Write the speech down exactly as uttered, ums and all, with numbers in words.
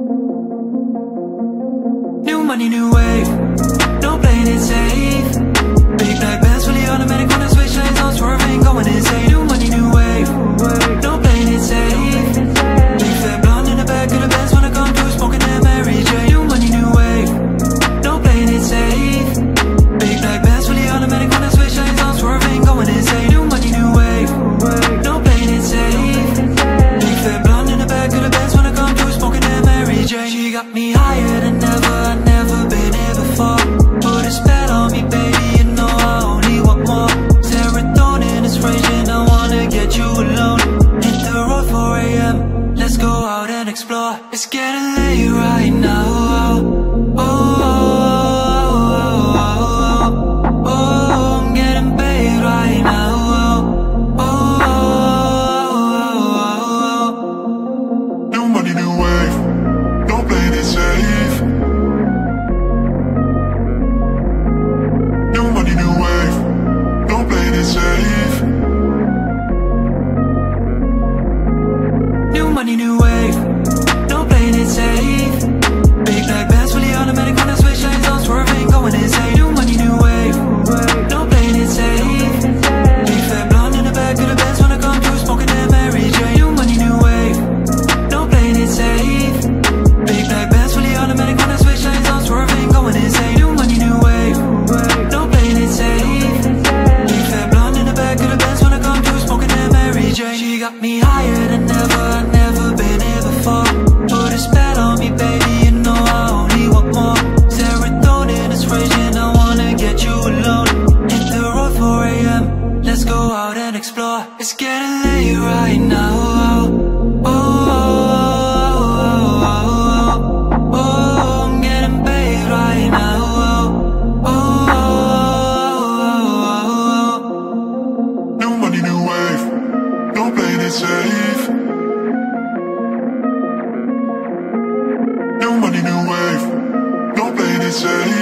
New money, new wave, no playing it safe. Big black bands, fully automatic when I switch lanes, I'm swerving, going insane. New money, new wave, no playing it safe. Big fat blonde in the back of the Benz when I come through, smoking that Mary J. New money, new wave, no playing it safe. Big black bands, fully automatic when I switch lanes, I'm swerving, going insane. New money, new wave, no playing it safe. Big fat blonde in the back of the Benz when I come through, smoking that Mary J. She got me higher than ever, I've never been here before. Put a spell on me, baby, you know I only want more. Serotonin is raging, I wanna get you alone. Hit the road four A M, let's go out and explore. It's getting late right now. Oh, oh, oh, oh, oh, oh, I'm getting paid right now. Oh, oh, oh, oh, oh. New money, new wave, don't play it safe. New money, new wave, don't play it safe. New money, new wave, no playing it safe. Big black bands, fully automatic when I switch lanes, I'm swerving, going insane. New money, new wave, no playing it safe. Big fat blonde in the back of the Benz when I come through, smoking that Mary J. New money, new wave, no playing it safe. Big black bands, fully automatic when I switch lanes, I'm swerving, going insane. New money, new wave, no playing it safe. Big fat blonde in the back of the Benz when I come through, smoking that Mary J. She got me higher than ever, I've never been here before. Put a spell on me, baby, you know I only want more. Serotonin is raging, I wanna get you alone. Hit the road four A M, let's go out and explore. It's getting late right now. Oh, oh, oh, oh, oh, oh, I'm getting paid right now. Oh, oh, oh, oh, oh. New money, new wave, don't play it safe. New money, new wave, don't play it safe.